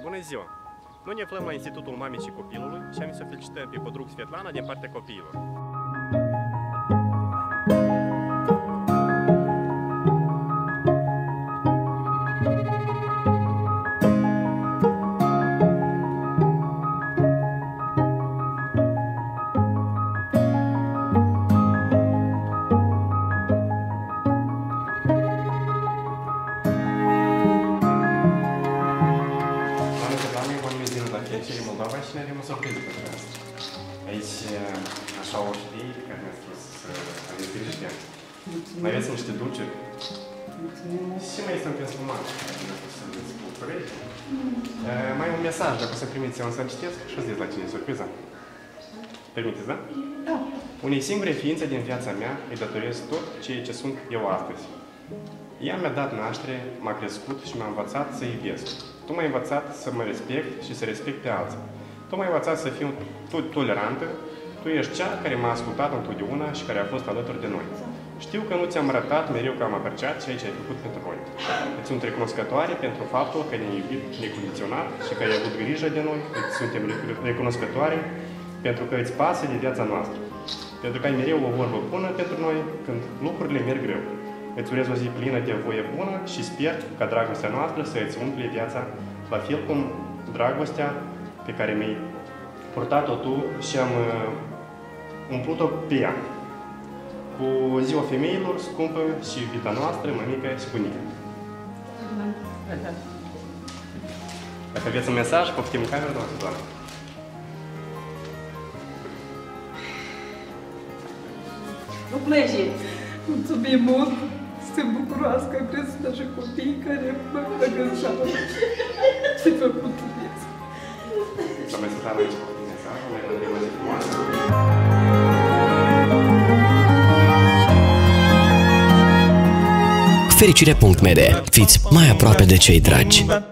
Bună ziua! Noi ne aflăm la Institutul Mamei și Copilului și am să felicităm pe Podruc Svetlana din partea copiilor. Moldova și ne avem o surpriză pentru asta. Aici, așa o știi, care mi-a spus să aveți grijă de ea. Mai aveți niște dulciuri. Și mai este un pescuman, care mi-a spus să veți bucurări. Mai un mesaj, dacă o să primiți, eu să-l citesc și o să zic la cine e surpriza. Permiteți, da? Da. Unei singure ființe din viața mea îi datorez tot ceea ce sunt eu astăzi. Ea mi-a dat naștere, m-a crescut și m-a învățat să iubesc. Tu m-ai învățat să mă respect și să respect pe alții. Tu m-ai învățat să fiu tolerantă. Tu ești cea care m-a ascultat întotdeauna și care a fost alături de noi. Știu că nu ți-am arătat mereu că am apreciat ceea ce ai făcut pentru noi. Îți sunt recunoscătoare pentru faptul că ne-ai iubit necondiționat și că ai avut grijă de noi. Îți suntem recunoscătoare pentru că îți pasă de viața noastră. Pentru că ai mereu o vorbă bună pentru noi când lucrurile merg greu. Îți urez o zi plină de voie bună și sper ca dragostea noastră să îți umple viața, la fel cum dragostea pe care mi-ai purtat-o tu și am umplut-o pe ea. Cu ziua femeilor, scumpă și iubita noastră, mămică și bunică. Dacă aveți un mesaj, poftim în cameră, doamne, doamne. Nu plânge! Mulțumim mult! Sunt bucuroasă că crescut așa copii care mă agășeau și făcut viață. Doamne, să dăm aici cu mesajul, mai vedem o zi frumoasă. Fericire.md. Fiți mai aproape de cei dragi.